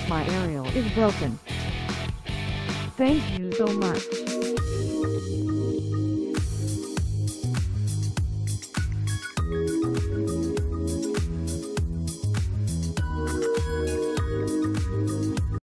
my aerial is broken. Thank you so much.